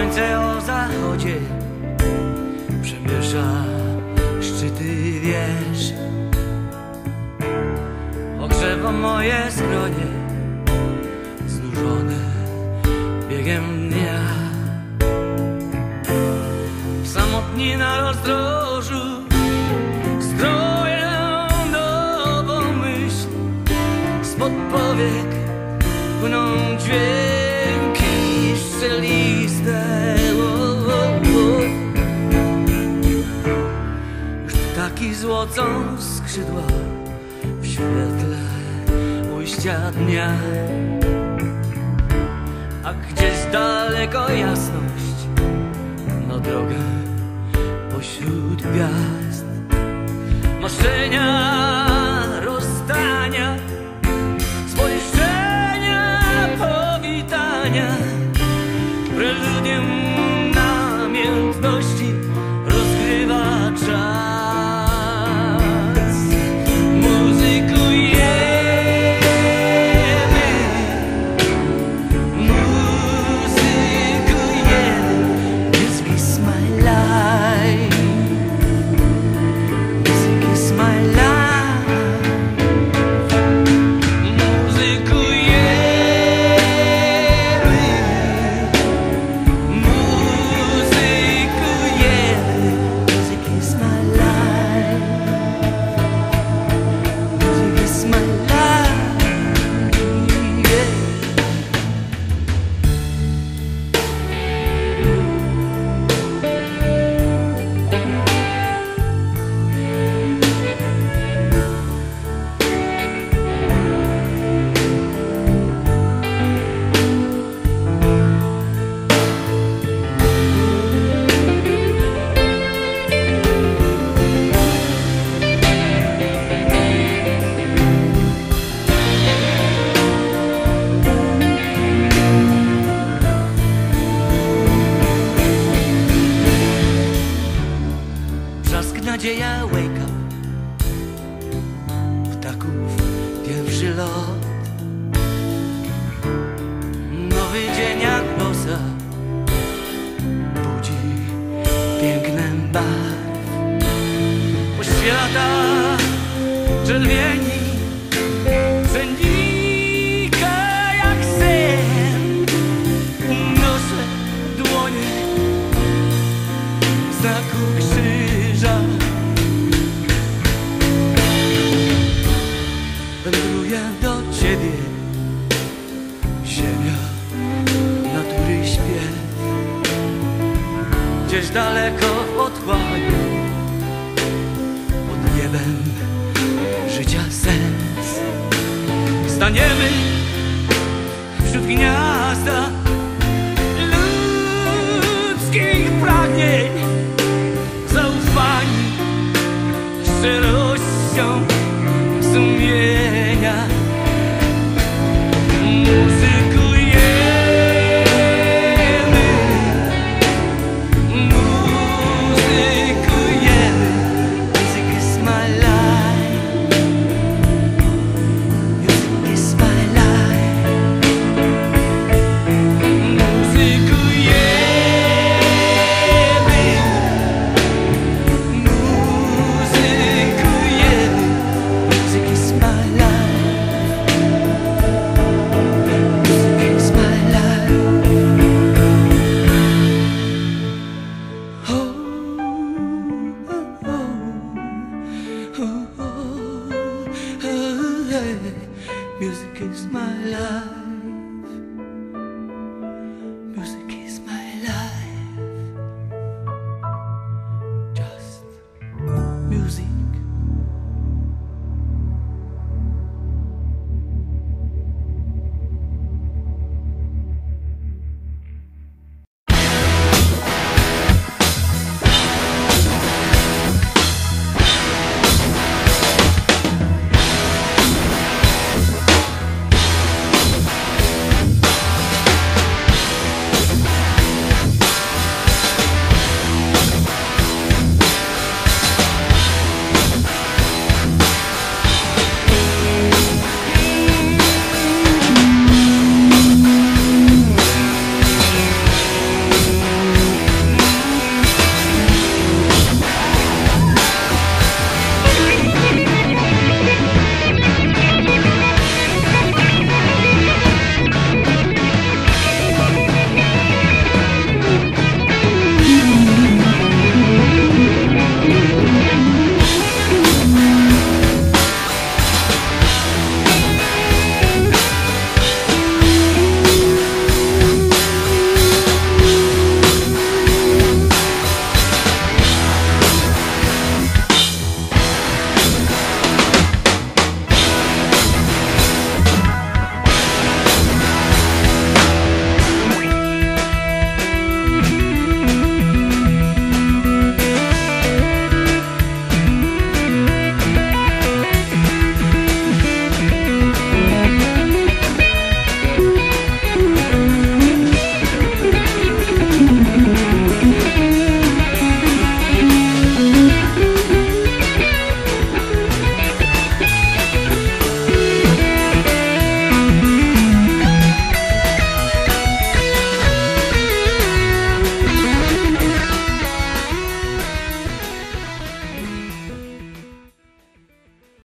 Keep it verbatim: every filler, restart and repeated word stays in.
Słońce o zachodzie przemiesza szczyty wież, ogrzewa moje skronie znużone biegiem dnia. Samotni na rozdrożu skroję nową myśl, spod powiek płyną dźwięki strzeliste. Już ptaki złocą skrzydła w świetle ujścia dnia, a gdzieś daleko jasność na drogę pośród gwiazd. Marzenia rozstania, spojrzenia powitania, preludium namiętności rozgrywa czas. Nadzieja wake up, ptaków pierwszy lot, nowy dzień jak bosa budzi pięknem barw. Poświata czerwieni przenika jak sen. Unoszę dłonie w znaku krzyża. Wędruję do ciebie, ziemia, natury śpiew. Gdzieś daleko w otchłani, pod niebem życia sens. Staniemy wśród gniazda